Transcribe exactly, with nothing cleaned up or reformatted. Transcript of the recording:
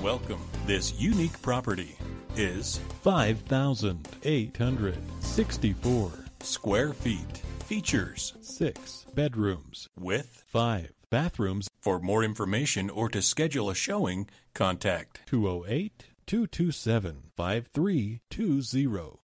welcome. This unique property is five thousand eight hundred sixty-four square feet. Features six bedrooms with five bathrooms. For more information or to schedule a showing, contact two oh eight, two two seven, five three two zero.